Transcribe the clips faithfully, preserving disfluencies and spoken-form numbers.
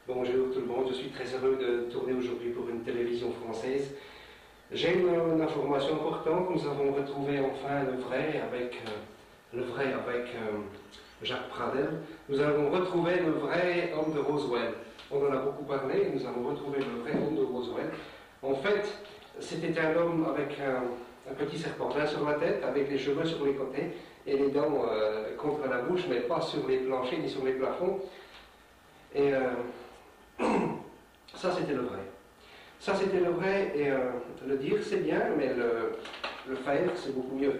Bonjour tout le monde, je suis très heureux de tourner aujourd'hui pour une télévision française. J'ai une, une information importante, nous avons retrouvé enfin le vrai avec, euh, le vrai avec euh, Jacques Pradel. Nous avons retrouvé le vrai homme de Roswell. On en a beaucoup parlé, nous avons retrouvé le vrai homme de Roswell. En fait, c'était un homme avec un, un petit serpentin sur la tête, avec les cheveux sur les côtés et les dents euh, contre la bouche, mais pas sur les planchers ni sur les plafonds. Et euh, ça, c'était le vrai. Ça, c'était le vrai, et euh, le dire, c'est bien, mais le, le faire, c'est beaucoup mieux.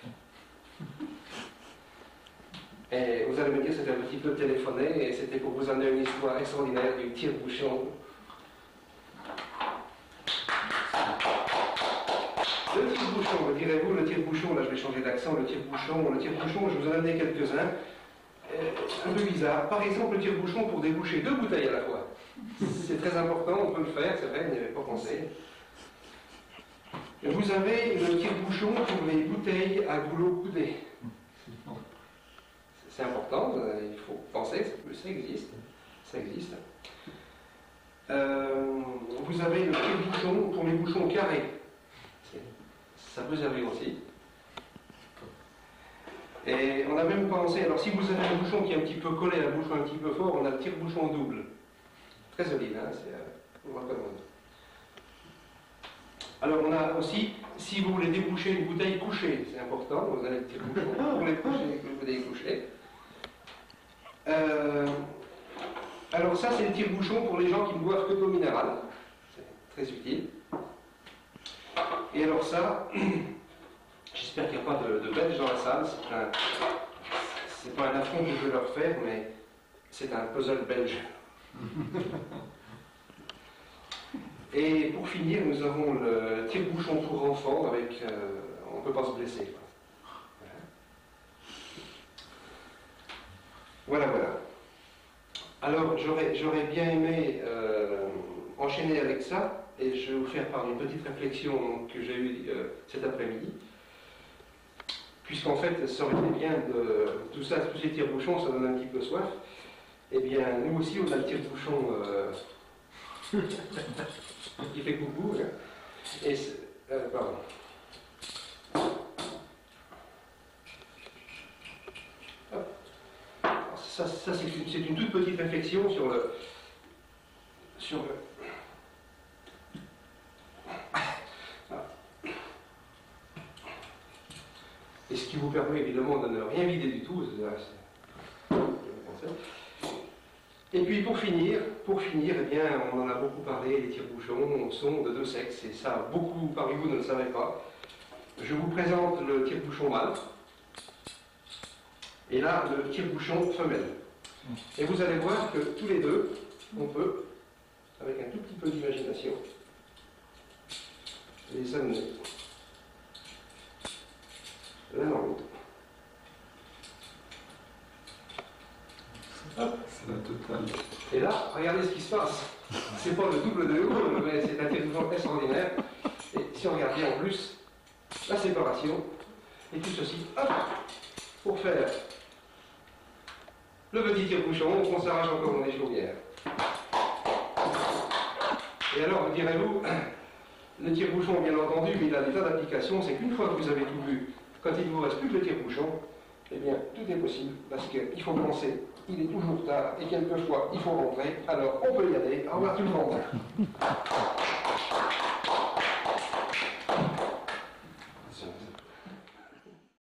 Et vous allez me dire, c'était un petit peu téléphoné, et c'était pour vous amener une histoire extraordinaire du tire-bouchon. Le tire-bouchon, me direz-vous, le tire-bouchon, là je vais changer d'accent, le tire-bouchon, le tire-bouchon, je vous en ai amené quelques-uns. Un peu bizarre. Par exemple, le tire-bouchon pour déboucher deux bouteilles à la fois. C'est très important, on peut le faire, c'est vrai, on n'y avait pas pensé. Vous avez le tire-bouchon pour les bouteilles à goulot coudé. C'est important, il faut penser, ça existe. Ça existe. Euh, vous avez le tire-bouchon pour les bouchons carrés. Ça peut servir aussi. Et on a même pensé, alors si vous avez un bouchon qui est un petit peu collé à un bouchon un petit peu fort, on a le tire-bouchon double. Très solide, hein, c'est, euh, on le recommande. Alors on a aussi, si vous voulez déboucher une bouteille couchée, c'est important, vous avez le tire-bouchon pour les coucher, une bouteille couchée. Euh, alors ça c'est le tire-bouchon pour les gens qui ne boivent que de l'eau minérale. C'est très utile. Et alors ça... J'espère qu'il n'y a pas de, de Belges dans la salle. C'est pas un affront que je veux leur faire, mais c'est un puzzle belge. Et pour finir, nous avons le tire-bouchon pour enfants avec. Euh, on ne peut pas se blesser. Voilà, voilà. voilà. Alors, j'aurais bien aimé euh, enchaîner avec ça, et je vais vous faire part d'une petite réflexion que j'ai eue euh, cet après-midi. Puisqu'en fait, ça aurait été bien de tout ça, tous ces tire-bouchons, ça donne un petit peu soif. Eh bien, nous aussi, on a le tire-bouchon euh, qui fait coucou. Hein. Et euh, pardon. Hop. Ça, ça c'est une, une toute petite réflexion sur le sur le. Et ce qui vous permet évidemment de ne rien vider du tout. Et puis pour finir, pour finir, eh bien, on en a beaucoup parlé, les tire-bouchons sont de deux sexes, et ça, beaucoup parmi vous ne le savaient pas. Je vous présente le tire-bouchon mâle, et là, le tire-bouchon femelle. Et vous allez voir que tous les deux, on peut, avec un tout petit peu d'imagination, les amener l'un dans l'autre. C'est la totale. Et là, regardez ce qui se passe. C'est pas le double de haut, mais c'est un tire-bouchon extraordinaire. Et si on regarde bien en plus, la séparation, et tout ceci, hop, pour faire le petit tire-bouchon, on s'arrache encore dans les chaudières. Et alors, direz-vous, le tire-bouchon, bien entendu, il a des tas d'applications, c'est qu'une fois que vous avez tout vu, quand il ne vous reste plus que le tire-bouchon, eh bien, tout est possible, parce qu'il faut penser, il est toujours tard, et quelquefois, il faut rentrer, alors on peut y aller. Au revoir tout le monde.